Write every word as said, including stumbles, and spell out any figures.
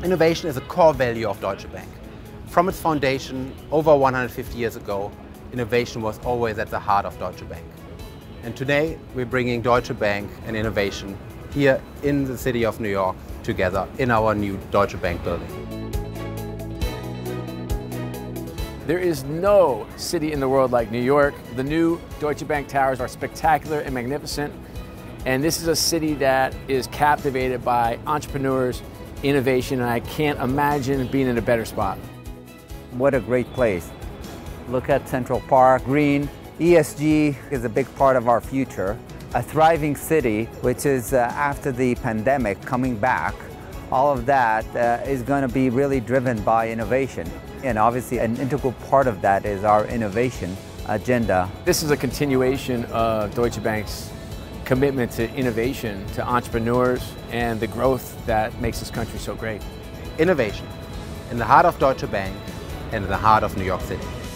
Innovation is a core value of Deutsche Bank. From its foundation over one hundred fifty years ago, innovation was always at the heart of Deutsche Bank. And today we're bringing Deutsche Bank and innovation here in the city of New York together in our new Deutsche Bank building. There is no city in the world like New York. The new Deutsche Bank towers are spectacular and magnificent. And this is a city that is captivated by entrepreneurs, innovation, and I can't imagine being in a better spot. What a great place. Look at Central Park, green. E S G is a big part of our future. A thriving city, which is uh, after the pandemic coming back, all of that uh, is going to be really driven by innovation. And obviously an integral part of that is our innovation agenda. This is a continuation of Deutsche Bank's commitment to innovation, to entrepreneurs, and the growth that makes this country so great. Innovation in the heart of Deutsche Bank and in the heart of New York City.